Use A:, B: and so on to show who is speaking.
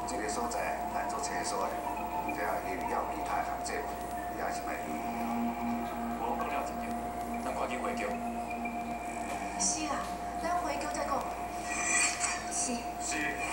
A: 这个所在来做厕所的，这也要其他同志也是卖伊。
B: 我讲了一点，咱赶紧回叫。
C: 是啦，咱回叫再讲。是。
B: 是。